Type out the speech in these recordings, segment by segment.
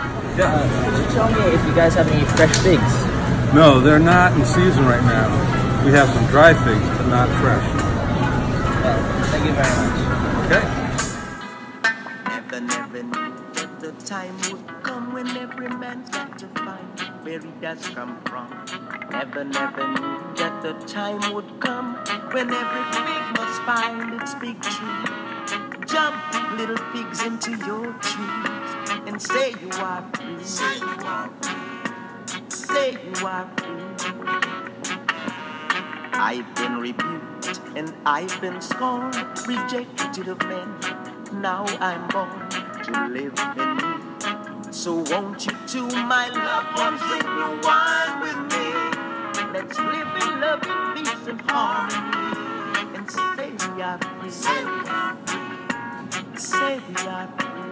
Yeah. Could you tell me if you guys have any fresh figs? No, they're not in season right now. We have some dry figs, but not fresh. Thank you very much. Okay. Never knew that the time would come when every man's got to find where he does come from. Never knew that the time would come when every pig must find its big tree. Jump, little pigs, into your trees and say you are free. Say you are free. Say you are free. I've been rebuked and I've been scorned, rejected of men. Now I'm born to live in me. So won't you two, my loved ones, drink your wine with me? Let's live in love, in peace and harmony, and say we are free. Say we are free. Say we are free.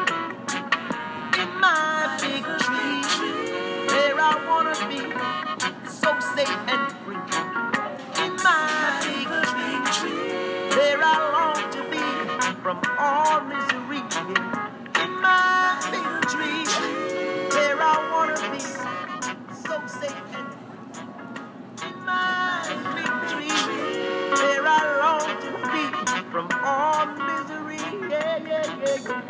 In my big tree, there I wanna be, so safe and free. In my big tree, there I long to be, from all misery. In my big tree, there I wanna be, so safe and free. In my big tree, there I long to be, from all misery. Yeah, yeah, yeah, yeah.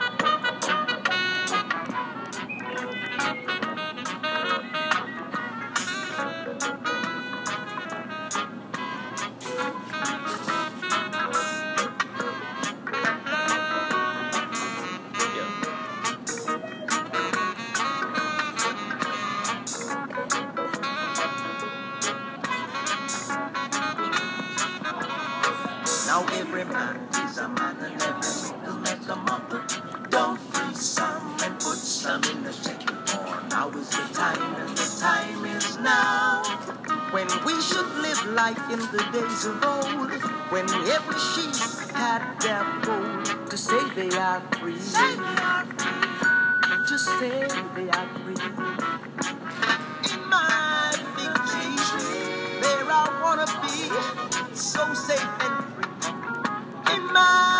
Now every man is a man and every little like a mother. Don't freeze some and put some in the chicken corn. Now is the time and the time is now, when we should live like in the days of old, when every sheep had their fold. To say they are free, say they are free. To say they are free. In my big tree, there I wanna be, so safe and free. In my